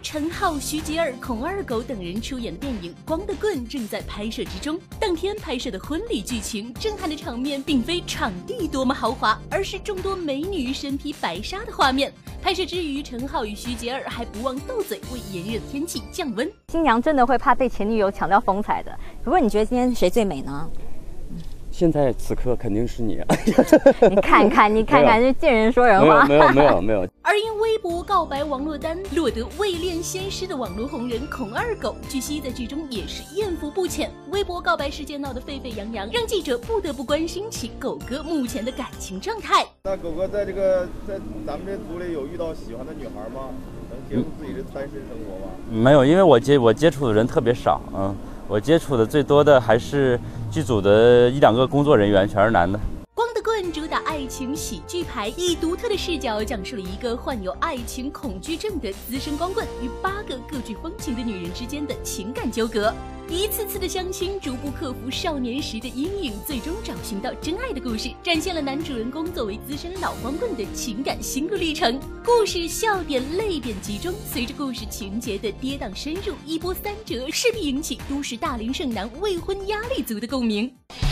陈浩、徐杰儿、孔二狗等人出演的电影《光的棍》正在拍摄之中。当天拍摄的婚礼剧情，震撼的场面并非场地多么豪华，而是众多美女身披白纱的画面。拍摄之余，陈浩与徐杰儿还不忘斗嘴，为炎热的天气降温。 新娘真的会怕被前女友抢掉风采的。不过你觉得今天谁最美呢？ 现在此刻肯定是你。 你看看，就见人说人话。 没有。 而因微博告白王珞丹，落得未恋先师的网络红人孔二狗，据悉在剧中也是艳福不浅。微博告白事件闹得沸沸扬扬，让记者不得不关心起狗哥目前的感情状态。 那狗哥在咱们这组里有遇到喜欢的女孩吗？能接受自己的单身生活吗？ 没有，因为我接触的人特别少，我接触的最多的还是剧组的1、2个工作人员，全是男的。 光的棍主打爱情喜剧牌，以独特的视角讲述了一个患有爱情恐惧症的资深光棍与8个各具风情的女人之间的情感纠葛，一次次的相亲，逐步克服少年时的阴影，最终找寻到真爱的故事，展现了男主人公作为资深老光棍的情感心路历程。故事笑点泪点集中，随着故事情节的跌宕深入，一波三折，势必引起都市大龄剩男未婚压力族的共鸣。